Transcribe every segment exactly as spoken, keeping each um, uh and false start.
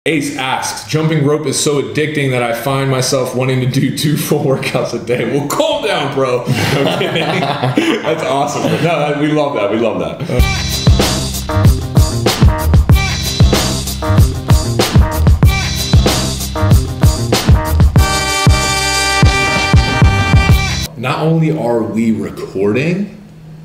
Ace asks, jumping rope is so addicting that I find myself wanting to do two full workouts a day. Well, calm down, bro. Okay. That's awesome. No, we love that. We love that. Not only are we recording,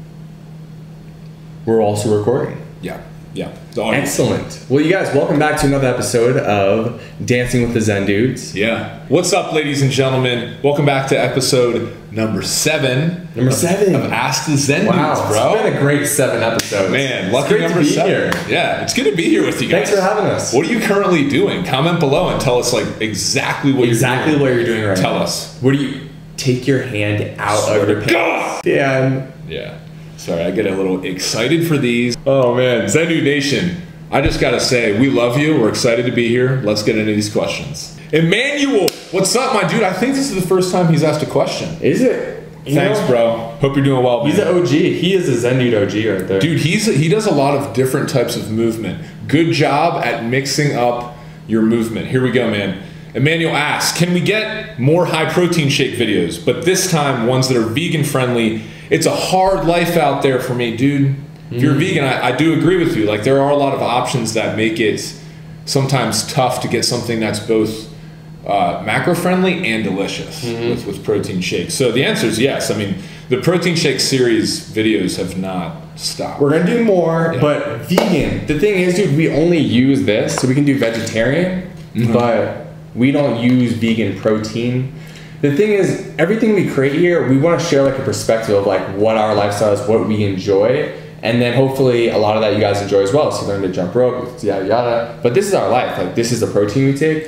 we're also recording. Yeah. Yeah. Excellent. Well, you guys, welcome back to another episode of Dancing with the Zen Dudes. Yeah. What's up, ladies and gentlemen? Welcome back to episode number seven. Number of, seven. Of Ask the Zen wow, Dudes, bro. It's been a great seven episodes. Man, lucky number to be seven. Here. Yeah, it's good to be here with you guys. Thanks for having us. What are you currently doing? Comment below and tell us like exactly what exactly you're doing. what you're doing right tell now. Tell us. What do you take your hand out Swear of your pants? Dan. Yeah. Sorry, I get a little excited for these. Oh man, Zen Dude Nation. I just gotta say, we love you. We're excited to be here. Let's get into these questions. Emmanuel, what's up, my dude? I think this is the first time he's asked a question. Is it? You Thanks, know, bro. Hope you're doing well, man. He's an O G. He is a Zen Dude O G right there. Dude, he's he does a lot of different types of movement. Good job at mixing up your movement. Here we go, man. Emmanuel asks, can we get more high protein shake videos, but this time ones that are vegan friendly? It's a hard life out there for me, dude. If you're a vegan, I, I do agree with you. Like, there are a lot of options that make it sometimes tough to get something that's both uh, macro-friendly and delicious mm-hmm. with, with protein shakes. So the answer is yes. I mean, the protein shake series videos have not stopped. We're going to do more, yeah. But vegan. The thing is, dude, we only use this, so we can do vegetarian, mm-hmm. but we don't use vegan protein. The thing is, everything we create here, we want to share like a perspective of like what our lifestyle is, what we enjoy. And then hopefully a lot of that you guys enjoy as well. So you learn to jump rope, yada yada. But this is our life. Like, this is the protein we take.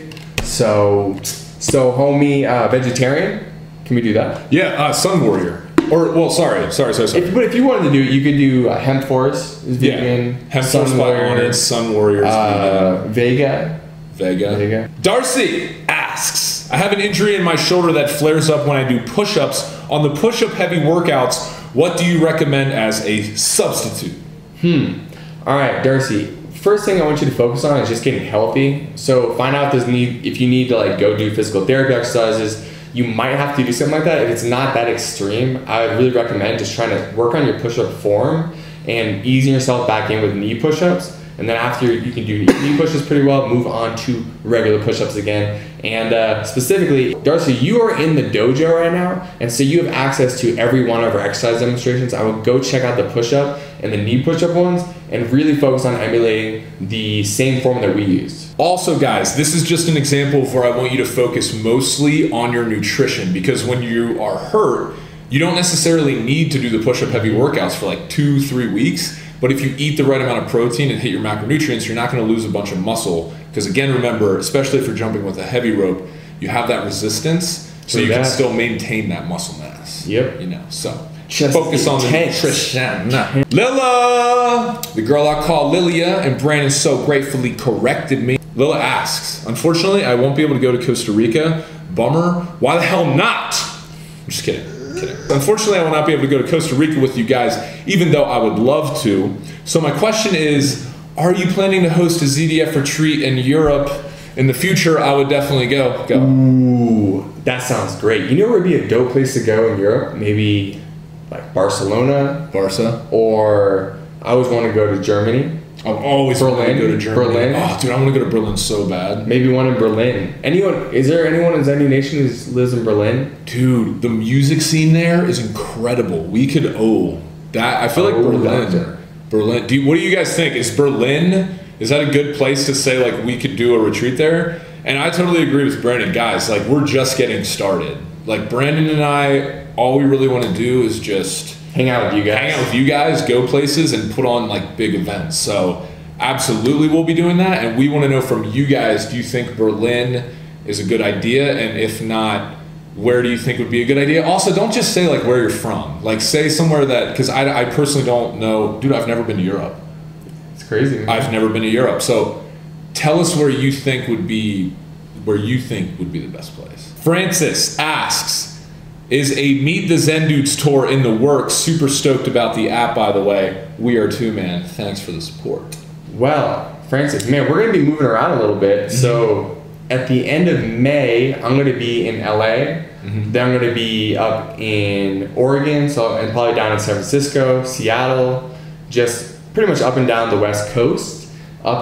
So, so homie, uh, vegetarian, can we do that? Yeah, uh, Sun Warrior. Or, well, sorry, sorry, sorry, sorry. If, but if you wanted to do it, you could do uh, Hemp Force is vegan. Yeah. Hemp Force by Onyx, Sun Warriors. Uh, Vega. Vega. Vega. Darcy asks, I have an injury in my shoulder that flares up when I do push-ups. On the push-up heavy workouts, what do you recommend as a substitute? Hmm. All right, Darcy. First thing I want you to focus on is just getting healthy. So find out if, need, if you need to like go do physical therapy exercises. You might have to do something like that. If it's not that extreme, I would really recommend just trying to work on your push-up form and easing yourself back in with knee push-ups. And then after you can do knee pushes pretty well, move on to regular push-ups again. And uh, specifically, Darcy, you are in the dojo right now, and so you have access to every one of our exercise demonstrations. I would go check out the push-up and the knee push-up ones and really focus on emulating the same form that we used. Also, guys, this is just an example of where I want you to focus mostly on your nutrition, because when you are hurt, you don't necessarily need to do the push-up heavy workouts for like two, three weeks. But if you eat the right amount of protein and hit your macronutrients, you're not going to lose a bunch of muscle. Because again, remember, especially if you're jumping with a heavy rope, you have that resistance, so you can still maintain that muscle mass. Yep. You know, so just focus on the nutrition. Lila, the girl I call Lilia, and Brandon so gratefully corrected me. Lila asks, unfortunately, I won't be able to go to Costa Rica. Bummer. Why the hell not? I'm just kidding. Kidding. Unfortunately, I will not be able to go to Costa Rica with you guys, even though I would love to. So my question is, are you planning to host a Z D F retreat in Europe in the future? I would definitely go. Go. Ooh, that sounds great. You know where would be a dope place to go in Europe? Maybe like Barcelona. Barca. Or I always want to go to Germany. I've always Berlin. wanted to go to Germany. Berlin. Oh, dude, I want to go to Berlin so bad. Maybe one in Berlin. Anyone? Is there anyone in Zen Dude Nation who lives in Berlin? Dude, the music scene there is incredible. We could oh that. I feel like oh, Berlin. Doctor. Berlin. Do you, what do you guys think? Is Berlin? Is that a good place to say like we could do a retreat there? And I totally agree with Brandon, guys. Like, we're just getting started. Like, Brandon and I, all we really want to do is just hang out with you guys. Hang out with you guys, go places, and put on like big events. So. Absolutely, we'll be doing that, and we want to know from you guys, do you think Berlin is a good idea? And if not, where do you think would be a good idea? Also, don't just say like where you're from. Like, say somewhere that, because I, I personally don't know. Dude, I've never been to Europe. It's crazy, man. I've never been to Europe. So tell us where you think would be, where you think would be the best place. Francis asks, is a Meet the Zen Dudes tour in the works? Super stoked about the app, by the way. We are too, man. Thanks for the support. Well, Francis, man, we're going to be moving around a little bit. Mm-hmm. So at the end of May, I'm going to be in L A. Mm-hmm. Then I'm going to be up in Oregon, so and probably down in San Francisco, Seattle, just pretty much up and down the West Coast, up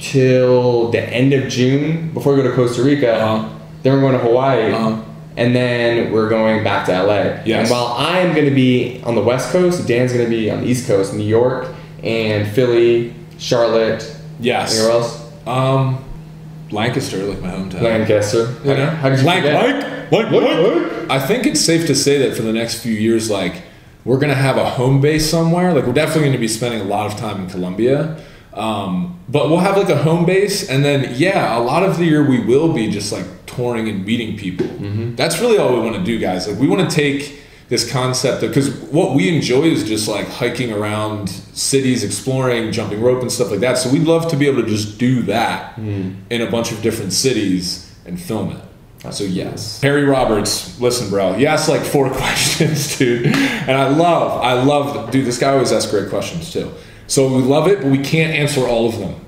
until the end of June before we go to Costa Rica. Uh-huh. Then we're going to Hawaii, uh-huh. and then we're going back to L A. Yes. And while I'm going to be on the West Coast, Dan's going to be on the East Coast, New York and Philly, Charlotte. Yes. Anywhere else? Um, Lancaster, like my hometown. Lancaster. You know? How did you Lank, forget? Lank, Lank, Lank. I think it's safe to say that for the next few years, like, we're going to have a home base somewhere. Like, we're definitely going to be spending a lot of time in Colombia. Um, but we'll have, like, a home base. And then, yeah, a lot of the year we will be just, like, touring and meeting people. Mm-hmm. That's really all we want to do, guys. Like, we want to take this concept of, because what we enjoy is just like hiking around cities, exploring, jumping rope and stuff like that. So we'd love to be able to just do that mm. in a bunch of different cities and film it. That's so yes. Cool. Harry Roberts, listen, bro, he asked like four questions, dude. And I love, I love, dude, this guy always asks great questions too. So we love it, but we can't answer all of them.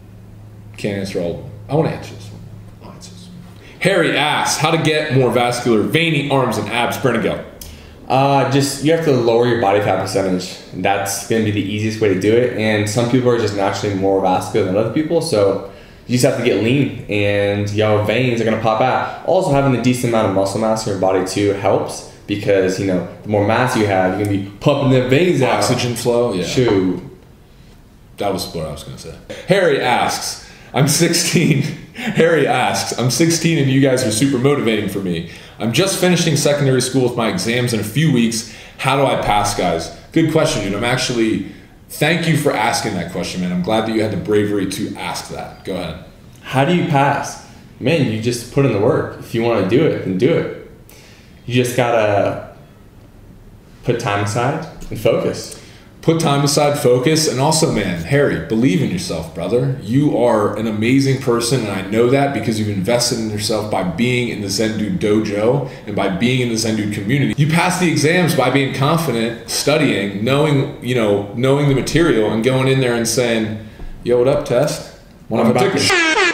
Can't answer all of them. I want to answer this one. I'll answer this one. Harry asks, how to get more vascular, veiny arms and abs. Brennan, go. Uh, just, you have to lower your body fat percentage. That's going to be the easiest way to do it. And some people are just naturally more vascular than other people. So you just have to get lean and your veins are going to pop out. Also, having a decent amount of muscle mass in your body too helps, because, you know, the more mass you have, you're going to be pumping the veins out. Oxygen flow, yeah. Shoot. That was what I was going to say. Harry asks, I'm sixteen. Harry asks, I'm sixteen and you guys are super motivating for me. I'm just finishing secondary school with my exams in a few weeks. How do I pass, guys? Good question, dude. I'm actually, thank you for asking that question, man. I'm glad that you had the bravery to ask that. Go ahead. How do you pass? Man, you just put in the work. If you want to do it, then do it. You just gotta put time aside and focus. Put time aside, focus, and also, man, Harry, believe in yourself, brother. You are an amazing person, and I know that because you've invested in yourself by being in the Zen Dude Dojo and by being in the Zen Dude community. You pass the exams by being confident, studying, knowing, you know, knowing the material, and going in there and saying, "Yo, what up, test? Want to take a sh-?"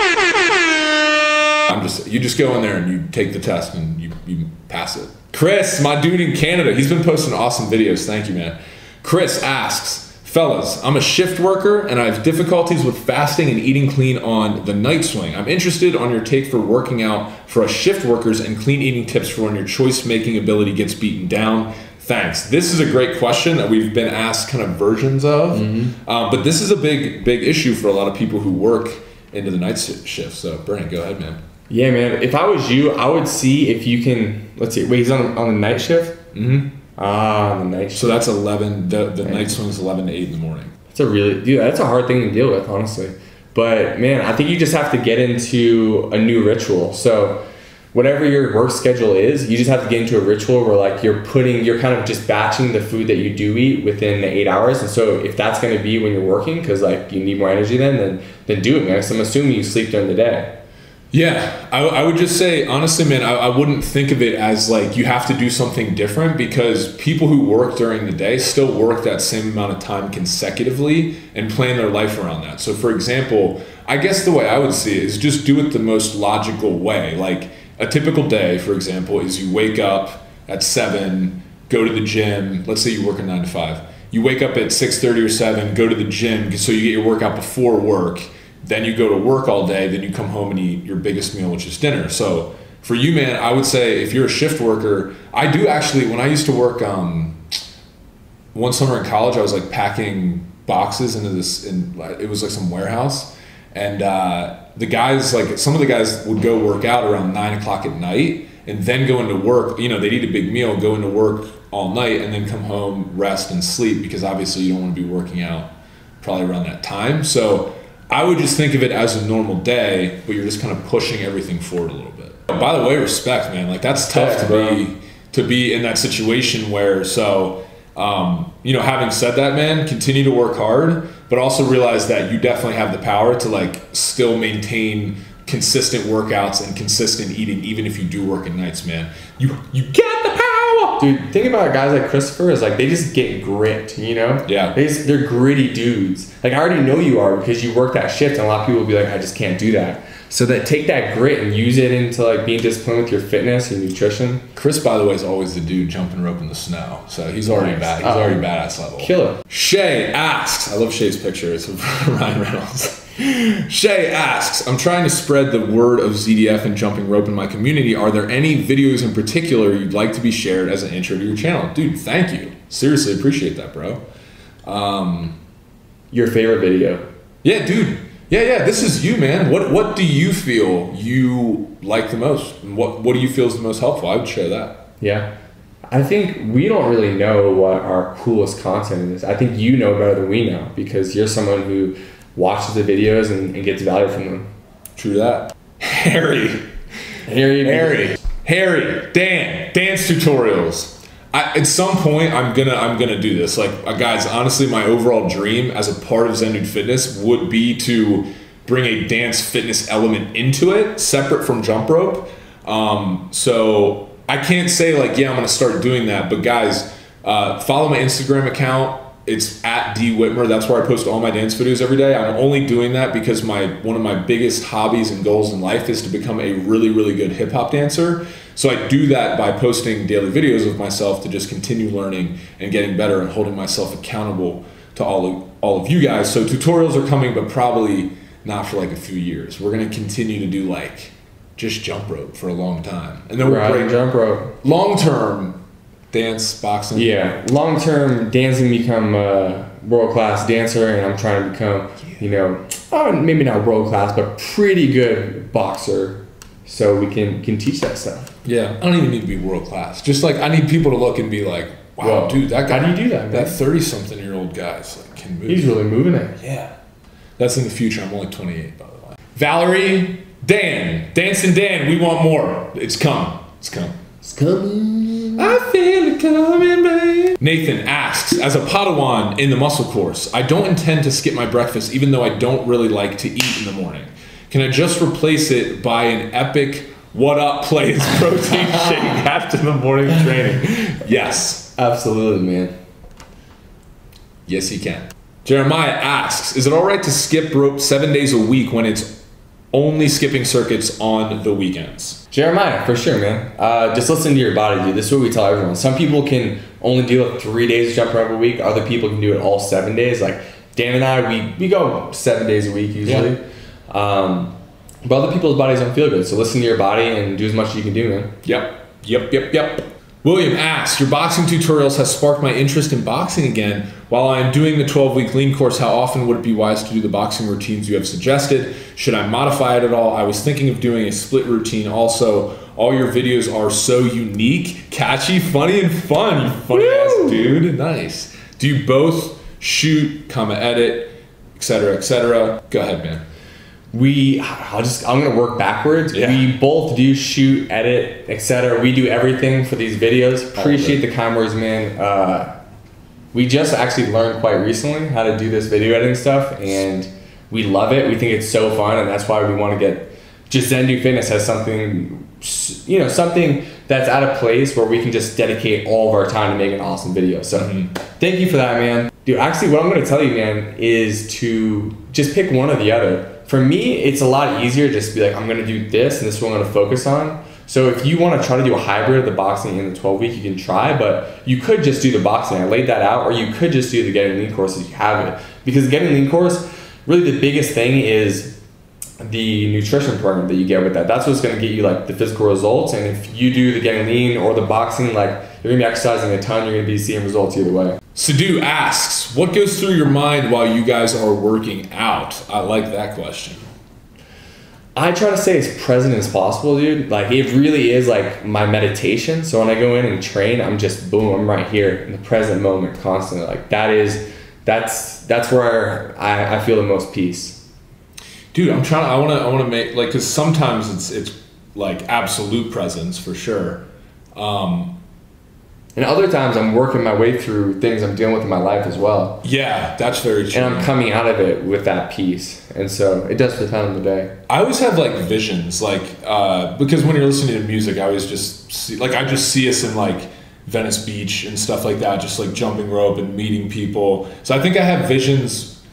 I'm just, you just go in there and you take the test and you you pass it. Chris, my dude in Canada, he's been posting awesome videos. Thank you, man. Chris asks, fellas, I'm a shift worker and I have difficulties with fasting and eating clean on the night swing. I'm interested on your take for working out for us shift workers and clean eating tips for when your choice-making ability gets beaten down. Thanks. This is a great question that we've been asked kind of versions of, mm-hmm. um, but this is a big, big issue for a lot of people who work into the night shift. So, Brian, go ahead, man. Yeah, man. If I was you, I would see if you can, let's see, wait, he's on, on the night shift? Mm-hmm. Ah, the night shift. So that's eleven, the, the night swing is eleven to eight in the morning. That's a really, dude, that's a hard thing to deal with, honestly. But man, I think you just have to get into a new ritual. So whatever your work schedule is, you just have to get into a ritual where like you're putting, you're kind of just batching the food that you do eat within the eight hours. And so if that's going to be when you're working, because like you need more energy then, then, then do it, man. So I'm assuming you sleep during the day. Yeah, I, I would just say, honestly, man, I, I wouldn't think of it as like you have to do something different, because people who work during the day still work that same amount of time consecutively and plan their life around that. So for example, I guess the way I would see it is just do it the most logical way. Like a typical day, for example, is you wake up at seven, go to the gym. Let's say you work a nine to five. You wake up at six thirty or seven, go to the gym so you get your workout before work. Then you go to work all day, then you come home and eat your biggest meal, which is dinner. So for you, man, I would say if you're a shift worker, I do actually, when I used to work um, one summer in college, I was like packing boxes into this, in, it was like some warehouse. And uh, the guys, like some of the guys would go work out around nine o'clock at night and then go into work. You know, they'd eat a big meal, go into work all night and then come home, rest and sleep, because obviously you don't want to be working out probably around that time. So I would just think of it as a normal day, but you're just kind of pushing everything forward a little bit. By the way, respect, man. Like that's tough to be to be in that situation where, so, um, you know, having said that, man, continue to work hard, but also realize that you definitely have the power to like still maintain consistent workouts and consistent eating, even if you do work at nights, man. You you get the power. Dude, think about guys like Christopher is like they just get grit, you know? Yeah. They just, they're gritty dudes. Like I already know you are because you work that shift, and a lot of people will be like, I just can't do that. So that take that grit and use it into like being disciplined with your fitness and nutrition. Chris, by the way, is always the dude jumping rope in the snow. So he's already Nice. bad. He's Uh-oh. already badass level. Killer. Shay asks, I love Shay's picture. It's of Ryan Reynolds. Shay asks, I'm trying to spread the word of Z D F and jumping rope in my community. Are there any videos in particular you'd like to be shared as an intro to your channel? Dude, thank you. Seriously, appreciate that, bro. Um, Your favorite video? yeah, dude. Yeah, yeah, this is you, man. What what do you feel you like the most? And what, what do you feel is the most helpful? I would share that. Yeah. I think we don't really know what our coolest content is. I think you know better than we know because you're someone who watches the videos and, and gets value from them. True that. Harry. Harry. Harry. Harry. Dan. Dance tutorials. I, at some point, I'm gonna I'm gonna do this. Like, uh, guys, honestly, my overall dream as a part of Zen Dude Fitness would be to bring a dance fitness element into it, separate from jump rope. Um, so I can't say like, yeah, I'm gonna start doing that. But guys, uh, follow my Instagram account. It's at D Whitmer. That's where I post all my dance videos every day. I'm only doing that because my one of my biggest hobbies and goals in life is to become a really, really good hip hop dancer. So I do that by posting daily videos of myself to just continue learning and getting better and holding myself accountable to all of, all of you guys. So tutorials are coming, but probably not for like a few years. We're gonna continue to do like just jump rope for a long time. And then we'll Right, break jump rope. long term dance, boxing. Yeah, long term dancing, become a world class dancer, and I'm trying to become, you know, oh, maybe not world class, but pretty good boxer. So we can can teach that stuff. Yeah, I don't even need to be world class. Just like I need people to look and be like, wow, Whoa. dude, that guy. How do you do that, man? That thirty-something-year-old guy's like can move. He's really moving it. Yeah, that's in the future. I'm only twenty-eight, by the way. Valerie, Dan, Dancing Dan, we want more. It's coming. It's coming. It's coming. I feel it coming, babe. Nathan asks, as a Padawan in the muscle course, I don't intend to skip my breakfast, even though I don't really like to eat in the morning. Can I just replace it by an epic what up plays protein shake after the morning training? Yes. Absolutely, man. Yes, you can. Jeremiah asks, is it all right to skip rope seven days a week when it's only skipping circuits on the weekends? Jeremiah, for sure, man. Uh, just listen to your body, dude. This is what we tell everyone. Some people can only do it three days of jump rope a week. Other people can do it all seven days. Like Dan and I, we, we go seven days a week usually. Yeah. Um, but other people's bodies don't feel good. So listen to your body and do as much as you can do, man. Yep. Yep, yep, yep. William asks, your boxing tutorials has sparked my interest in boxing again. While I am doing the twelve-week lean course, how often would it be wise to do the boxing routines you have suggested? Should I modify it at all? I was thinking of doing a split routine also. All your videos are so unique, catchy, funny, and fun. You funny ass dude. Nice. Do you both shoot, comma, edit, et cetera, et cetera? Go ahead, man. We, I'll just, I'm gonna work backwards. Yeah. We both do shoot, edit, et cetera. We do everything for these videos. Appreciate the kind words, man. Uh, we just actually learned quite recently how to do this video editing stuff, and we love it. We think it's so fun, and that's why we want to get just Zen Dude Fitness as something, you know, something that's at a place where we can just dedicate all of our time to make an awesome video. So mm-hmm. Thank you for that, man. Dude, actually, what I'm gonna tell you, man, is to just pick one or the other. For me, it's a lot easier just to be like, I'm gonna do this and this is what I'm gonna focus on. So if you wanna try to do a hybrid of the boxing and the twelve week, you can try, but you could just do the boxing. I laid that out, or you could just do the Getting Lean course if you have it. Because the Getting Lean course, really the biggest thing is the nutrition program that you get with that. That's what's gonna get you like the physical results. And if you do the Getting Lean or the boxing, like you're gonna be exercising a ton, you're gonna be seeing results either way. Sadhu asks, what goes through your mind while you guys are working out? I like that question. I try to stay as present as possible, dude. Like it really is like my meditation. So when I go in and train, I'm just boom, I'm right here in the present moment constantly. Like that is, that's that's where I, I feel the most peace. Dude, I'm trying to, I wanna I wanna make like, cause sometimes it's it's like absolute presence for sure. Um, And other times I'm working my way through things I'm dealing with in my life as well. Yeah, that's very true. And I'm coming out of it with that peace. And so it does depend on the day. I always have like visions, like, uh, because when you're listening to music, I always just see, like, I just see us in like Venice Beach and stuff like that, just like jumping rope and meeting people. So I think I have visions.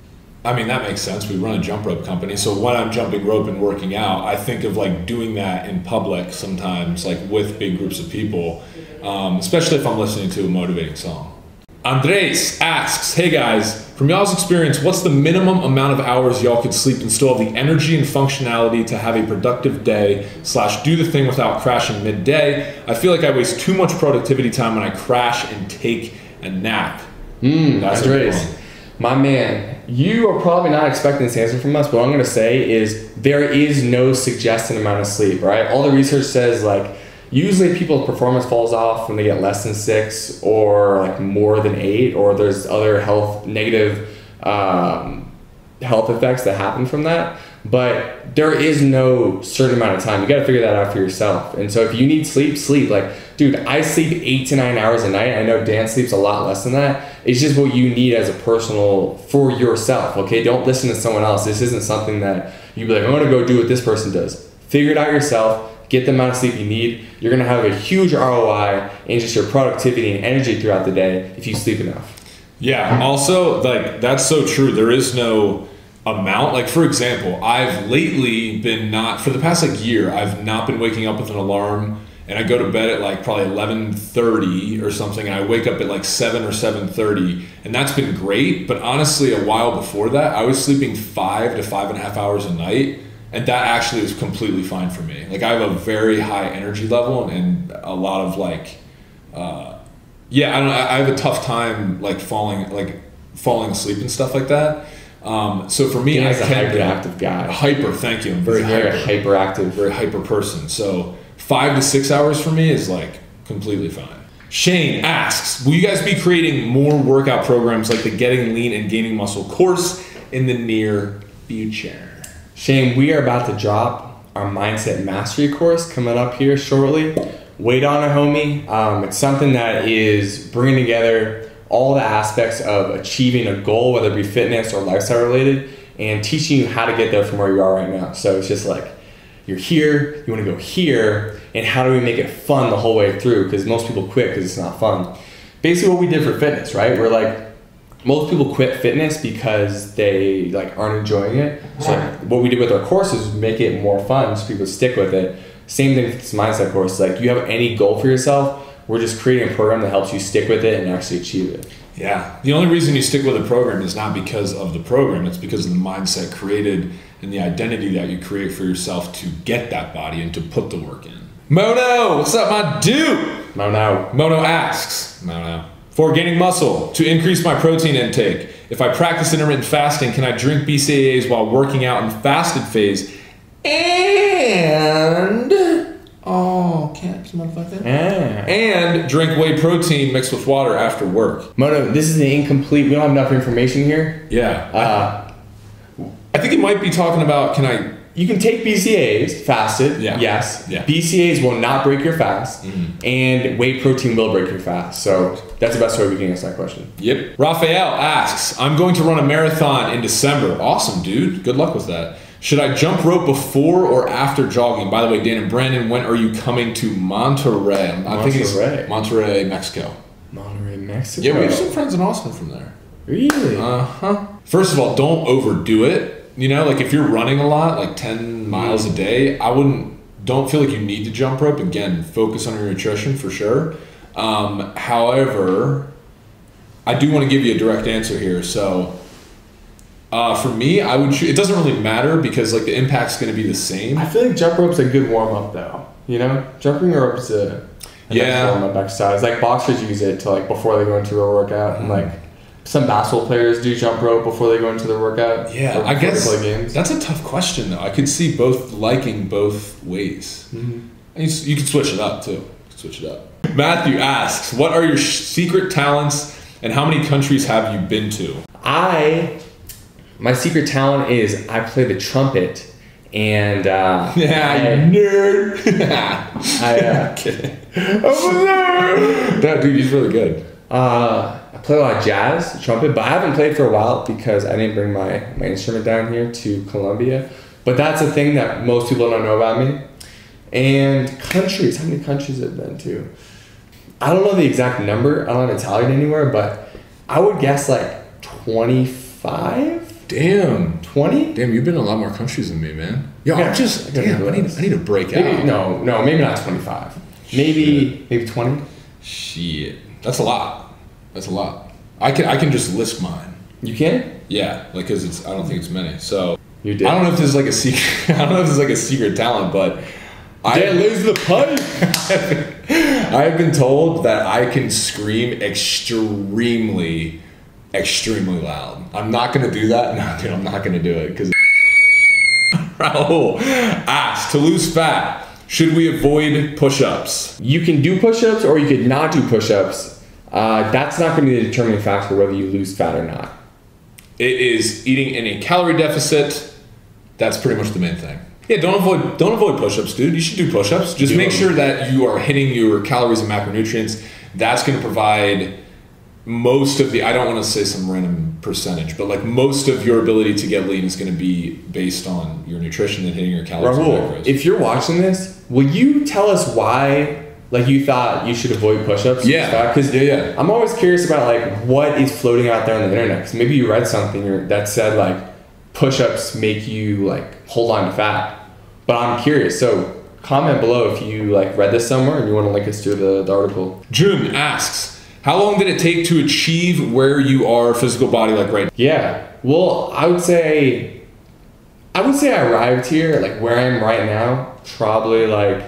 I mean, that makes sense. We run a jump rope company. So when I'm jumping rope and working out, I think of like doing that in public sometimes, like with big groups of people, um, especially if I'm listening to a motivating song. Andres asks, hey guys, from y'all's experience, what's the minimum amount of hours y'all could sleep and still have the energy and functionality to have a productive day slash do the thing without crashing midday? I feel like I waste too much productivity time when I crash and take a nap. Mm, That's Andres, my man, you are probably not expecting this answer from us, but what I'm going to say is there is no suggested amount of sleep, right? All the research says like, usually people's performance falls off when they get less than six or like more than eight, or there's other health negative um, health effects that happen from that. But there is no certain amount of time. You got to figure that out for yourself. And so if you need sleep, sleep. Like, dude, I sleep eight to nine hours a night. I know Dan sleeps a lot less than that. It's just what you need as a personal for yourself. Okay, don't listen to someone else. This isn't something that you be like, I'm gonna go do what this person does. Figure it out yourself. Get the amount of sleep you need. You're gonna have a huge R O I in just your productivity and energy throughout the day if you sleep enough. Yeah, also, like, that's so true. There is no amount. Like, for example, I've lately been not, for the past like year, I've not been waking up with an alarm, and I go to bed at like probably eleven thirty or something, and I wake up at like seven or seven thirty, and that's been great. But honestly, a while before that, I was sleeping five to five and a half hours a night. And that actually is completely fine for me. Like, I have a very high energy level and a lot of like, uh, yeah, I don't know. I have a tough time like falling, like falling asleep and stuff like that. Um, so for me, Dan's I a hyperactive guy. Hyper, thank you. I'm very, very hyper, hyperactive, very hyper person. So five to six hours for me is like completely fine. Shane asks, will you guys be creating more workout programs like the Getting Lean and Gaining Muscle course in the near future? Shane, we are about to drop our Mindset Mastery course coming up here shortly. Wait on it, homie. Um, it's something that is bringing together all the aspects of achieving a goal, whether it be fitness or lifestyle related, and teaching you how to get there from where you are right now. So it's just like, you're here, you want to go here, and how do we make it fun the whole way through? Because most people quit because it's not fun. Basically what we did for fitness, right? We're like, most people quit fitness because they like aren't enjoying it. So like, what we did with our courses is make it more fun so people stick with it. Same thing with this mindset course. Like, you have any goal for yourself, we're just creating a program that helps you stick with it and actually achieve it. Yeah. The only reason you stick with a program is not because of the program. It's because of the mindset created and the identity that you create for yourself to get that body and to put the work in. Mono, what's up, my dude? Mono. Mono asks, Mono, for gaining muscle, to increase my protein intake, if I practice intermittent fasting, can I drink B C A As while working out in fasted phase? And, oh, can't motherfucker. Yeah. And drink whey protein mixed with water after work. Mono, this is an incomplete, we don't have enough information here. Yeah. Uh, I think it might be talking about, can I... You can take B C A As fasted, yeah. yes. Yeah. B C A As will not break your fast, mm-hmm. and whey protein will break your fast. So that's the best way we can answer that question. Yep. Raphael asks, I'm going to run a marathon in December. Awesome, dude. Good luck with that. Should I jump rope before or after jogging? By the way, Dan and Brandon, when are you coming to Monterrey? I Monterrey. think it's Monterrey, Mexico. Monterrey, Mexico. Yeah, we have some friends in Austin from there. Really? Uh-huh. First of all, don't overdo it. You know, like if you're running a lot, like ten miles a day, I wouldn't, don't feel like you need to jump rope. Again, focus on your nutrition for sure. Um, however, I do want to give you a direct answer here. So uh, for me, I would, it doesn't really matter because like the impact's going to be the same. I feel like jump rope's a good warm up though. You know, jumping rope's a, a yeah. nice warm up exercise. Like boxers use it to like before they go into a workout, mm-hmm. and like some basketball players do jump rope before they go into their workout. Yeah, I guess that's a tough question though. I could see both liking both ways. Mm-hmm. And you, you could switch it up too. You could switch it up. Matthew asks, what are your secret talents and how many countries have you been to? I, my secret talent is I play the trumpet, and uh, yeah, I, you nerd. I, uh, I'm kidding. I'm a nerd. No, dude, he's really good. Uh, I play a lot of jazz, trumpet, but I haven't played for a while because I didn't bring my, my instrument down here to Colombia. But that's a thing that most people don't know about me. And countries, how many countries have I been to? I don't know the exact number. I don't have it tallied anywhere, but I would guess like twenty-five. Damn. twenty? Damn, you've been in a lot more countries than me, man. Yo, Yeah, I'm just, I gotta damn, do I need, this. I need to break Maybe, out. no, no, maybe not twenty-five. Maybe, maybe twenty. Shit. That's a lot. That's a lot. I can, I can just list mine. You can? Yeah, like, cause it's, I don't think it's many. So, You did. I don't know if this is like a secret, I don't know if this is like a secret talent, but I Dad, lose the pipe. I have been told that I can scream extremely, extremely loud. I'm not gonna do that. No, dude, I'm not gonna do it because. Raul asks, to lose fat, should we avoid push-ups? You can do push-ups or you could not do push-ups. Uh, that's not going to be the determining factor whether you lose fat or not. It is eating in a calorie deficit. That's pretty much the main thing. Yeah, don't avoid don't avoid push-ups, dude. You should do push-ups. Just Do make them. sure that you are hitting your calories and macronutrients. That's going to provide most of the, I don't want to say some random percentage, but like most of your ability to get lean is going to be based on your nutrition and hitting your calories and Rahul, macros. if you're watching this, will you tell us why like you thought you should avoid push-ups? Yeah. Because Yeah, yeah. I'm always curious about like what is floating out there on the internet. 'Cause maybe you read something or, that said like push-ups make you like hold on to fat. But I'm curious. So comment below if you like read this somewhere and you want to link us to the, the article. June asks, how long did it take to achieve where you are physical body like right now? Yeah. Well, I would say, I would say I arrived here, like where I am right now, probably like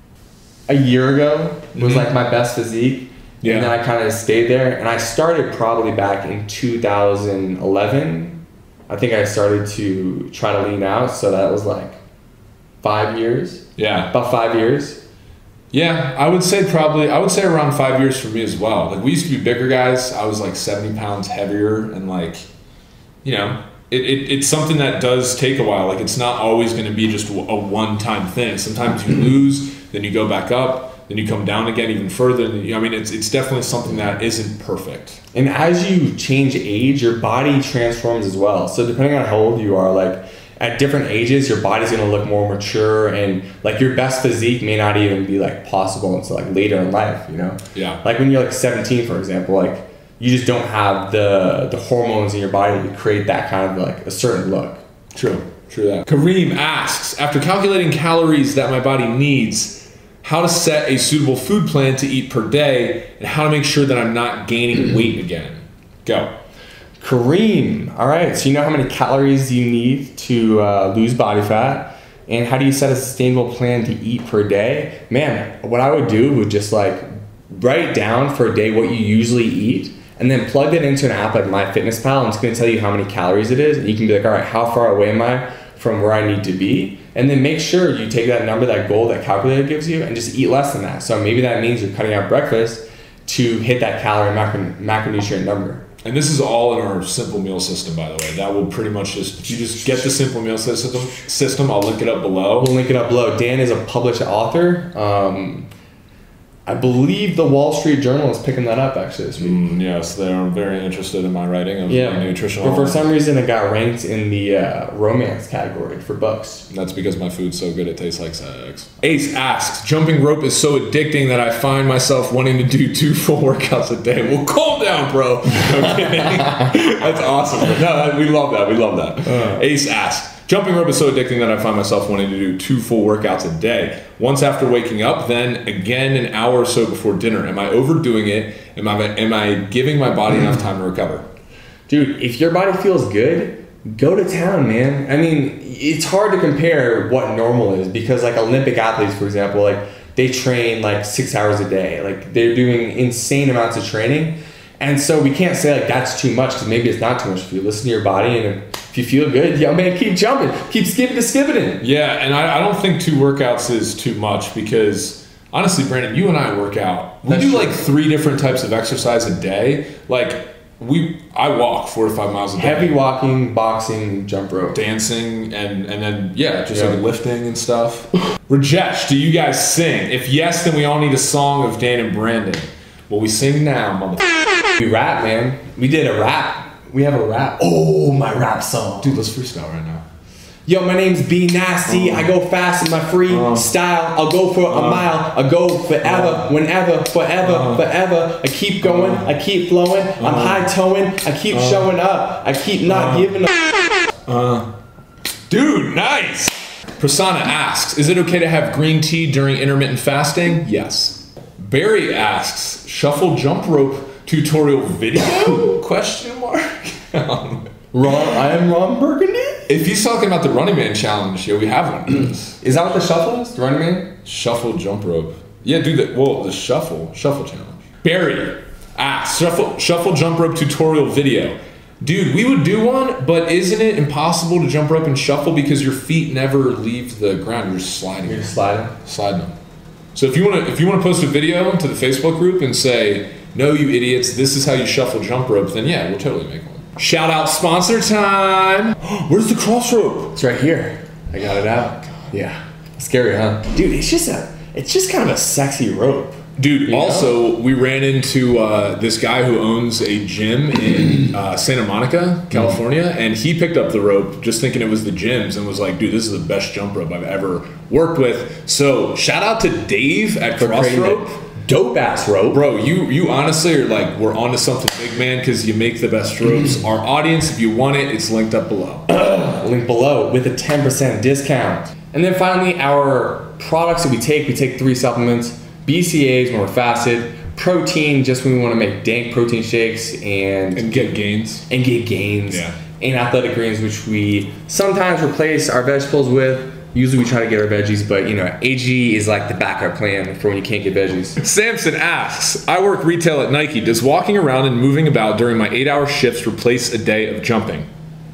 a year ago was Mhm. like my best physique. Yeah. And then I kind of stayed there. And I started probably back in two thousand eleven. I think I started to try to lean out. So that was like five years, Yeah. about five years. Yeah, I would say probably, I would say around five years for me as well. Like we used to be bigger guys. I was like seventy pounds heavier and like, you know, it, it, it's something that does take a while. Like it's not always going to be just a one-time thing. Sometimes you lose, then you go back up, then you come down again even further. And you, I mean, it's, it's definitely something that isn't perfect. And as you change age, your body transforms as well. So depending on how old you are, like at different ages, your body's gonna look more mature and like your best physique may not even be like possible until like later in life, you know? Yeah. Like when you're like seventeen, for example, like you just don't have the the hormones in your body to create that kind of like a certain look. True, true that. Kareem asks, after calculating calories that my body needs, how to set a suitable food plan to eat per day and how to make sure that I'm not gaining weight again. Go. Kareem, all right, so you know how many calories you need to uh, lose body fat, and how do you set a sustainable plan to eat per day? Man, what I would do would just like write down for a day what you usually eat, and then plug that into an app like MyFitnessPal, and it's gonna tell you how many calories it is, and you can be like, all right, how far away am I from where I need to be? And then make sure you take that number, that goal that calculator gives you, and just eat less than that. So maybe that means you're cutting out breakfast to hit that calorie macro, macronutrient number. And this is all in our simple meal system, by the way. That will pretty much just, if you just get the simple meal system, system, I'll link it up below. We'll link it up below. Dan is a published author. Um, I believe the Wall Street Journal is picking that up actually this week. Mm, yes, they're very interested in my writing of Yeah, nutritional. but for some reason it got ranked in the uh, romance category for books. That's because my food's so good it tastes like sex. Ace asks, jumping rope is so addicting that I find myself wanting to do two full workouts a day. Well, calm down, bro. Okay. That's awesome. But no, we love that. We love that. Uh. Ace asks, jumping rope is so addicting that I find myself wanting to do two full workouts a day. Once after waking up, then again an hour or so before dinner. Am I overdoing it? Am I, am I giving my body enough time to recover? Dude, if your body feels good, go to town, man. I mean, it's hard to compare what normal is because like Olympic athletes, for example, like they train like six hours a day. Like they're doing insane amounts of training. And so we can't say like that's too much because maybe it's not too much if you listen to your body and if you feel good, yo man, keep jumping, keep skipping to skipping. Yeah, and I, I don't think two workouts is too much because honestly, Brandon, you and I work out. We That's do true. like three different types of exercise a day. Like we, I walk four to five miles a day. Heavy walking, boxing, jump rope. Dancing and and then yeah, just Yeah. like lifting and stuff. Rajesh, do you guys sing? If yes, then we all need a song of Dan and Brandon. Well, we sing now, motherfucker. We rap, man. We did a rap. We have a rap. Oh, my rap song. Dude, let's freestyle right now. Yo, my name's B Nasty. Uh, I go fast in my freestyle. Uh, I'll go for uh, a mile. I'll go forever, uh, whenever, forever, uh, forever. I keep going. Uh, I keep flowing. Uh, I'm high towing. I keep uh, showing up. I keep not uh, giving up. Uh, dude, nice. Prasanna asks, is it okay to have green tea during intermittent fasting? Yes. Barry asks, shuffle jump rope tutorial video? Question mark. um, Ron, I am Ron Burgundy. If he's talking about the Running Man challenge, yeah, we have one of those. Is that what the shuffle is? The Running Man? Shuffle jump rope. Yeah, do the well, the shuffle shuffle challenge. Barry asks, shuffle shuffle jump rope tutorial video. Dude, we would do one, but isn't it impossible to jump rope and shuffle because your feet never leave the ground? You're just sliding. You're just sliding. Sliding them. So if you want to, if you want to post a video to the Facebook group and say, "No, you idiots, this is how you shuffle jump rope," then yeah, we'll totally make one. Shout out sponsor time. Where's the cross rope? It's right here. I got it out. Yeah. Scary, huh? Dude, it's just a, it's just kind of a sexy rope. Dude, you also, know? we ran into uh, this guy who owns a gym in uh, Santa Monica, California, mm. and he picked up the rope just thinking it was the gym's and was like, dude, this is the best jump rope I've ever worked with. So shout out to Dave at Cross Rope. Dope ass rope. Bro, you you honestly are like, we're onto something big, man, because you make the best ropes. Our audience, if you want it, it's linked up below. Link below with a ten percent discount. And then finally, our products that we take, we take three supplements. B C A as when we're fasted, protein just when we want to make dank protein shakes and and get gains and get gains, yeah. and athletic greens, which we sometimes replace our vegetables with. Usually we try to get our veggies, but you know, A G is like the backup plan for when you can't get veggies. Samson asks, I work retail at Nike. Does walking around and moving about during my eight-hour shifts replace a day of jumping?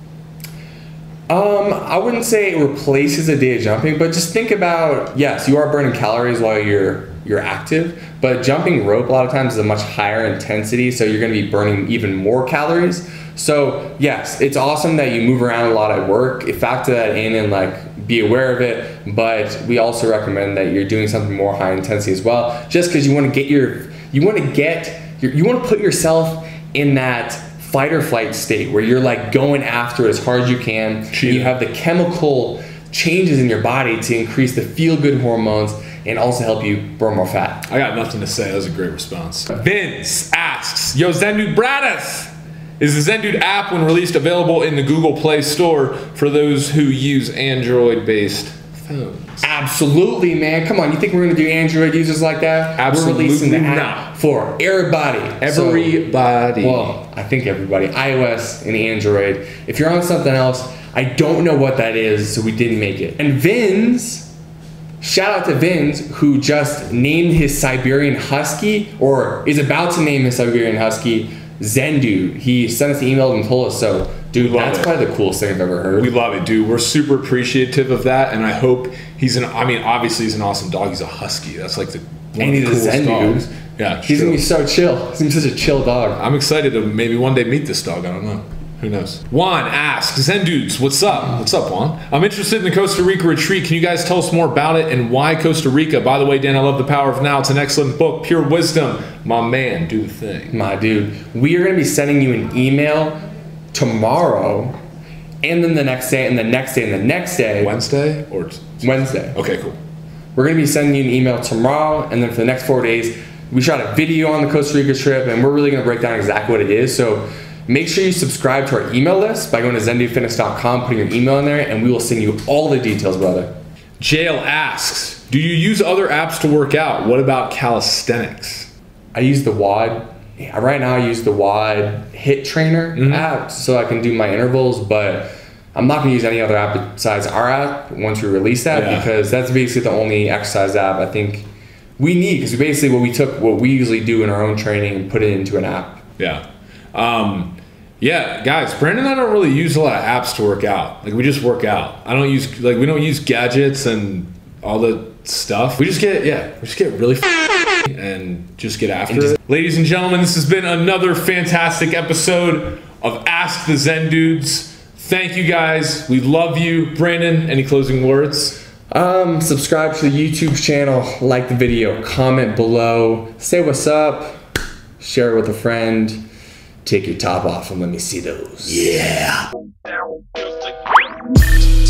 Um, I wouldn't say it replaces a day of jumping, but just think about, yes, you are burning calories while you're you're active, but jumping rope a lot of times is a much higher intensity, so you're going to be burning even more calories. So yes, it's awesome that you move around a lot at work. Factor that in and like be aware of it, but we also recommend that you're doing something more high intensity as well, just because you want to get your, you want to get, your, you want to put yourself in that fight or flight state where you're like going after it as hard as you can. And you have the chemical changes in your body to increase the feel-good hormones and also help you burn more fat. I got nothing to say. That was a great response. Vince asks, yo, Zendude Bradis, is the Zendude app when released available in the Google Play Store for those who use Android-based phones? Absolutely, man. Come on, you think we're gonna do Android users like that? Absolutely We're releasing the app not. For everybody. Everybody. So, well, I think everybody. iOS and Android. If you're on something else, I don't know what that is, so we didn't make it. And Vince, shout out to Vince, who just named his Siberian Husky, or is about to name his Siberian Husky, Zendude. He sent us an email and told us so. Dude, that's it. Probably the coolest thing I've ever heard. We love it, dude. We're super appreciative of that, and I hope he's an, I mean, obviously he's an awesome dog. He's a Husky. That's like the one and of the he's a coolest dogs. Yeah, he's gonna be so chill. He's such a chill dog. I'm excited to maybe one day meet this dog. I don't know. Who knows? Juan asks, Zen dudes, what's up? What's up, Juan? I'm interested in the Costa Rica retreat. Can you guys tell us more about it and why Costa Rica? By the way, Dan, I love The Power of Now. It's an excellent book. Pure wisdom. My man, do the thing. My dude. We are going to be sending you an email tomorrow, and then the next day, and the next day, and the next day. Wednesday? or Wednesday. Okay, cool. We're going to be sending you an email tomorrow, and then for the next four days, we shot a video on the Costa Rica trip, and we're really going to break down exactly what it is. So make sure you subscribe to our email list by going to zendude fitness dot com, putting your email in there, and we will send you all the details, brother. Jail asks, do you use other apps to work out? What about calisthenics? I use the WOD. Yeah, right now I use the WOD Hit Trainer mm-hmm. app so I can do my intervals, but I'm not going to use any other app besides our app once we release that, yeah. because that's basically the only exercise app I think we need, because basically what we took, what we usually do in our own training and put it into an app. Yeah. Um, yeah, guys, Brandon and I don't really use a lot of apps to work out. Like, we just work out. I don't use, like, we don't use gadgets and all the stuff. We just get, yeah, we just get really f and just get after just, it. Ladies and gentlemen, this has been another fantastic episode of Ask the Zen Dudes. Thank you, guys. We love you. Brandon, any closing words? Um, subscribe to the YouTube channel, like the video, comment below, say what's up, share it with a friend. Take your top off and let me see those. Yeah.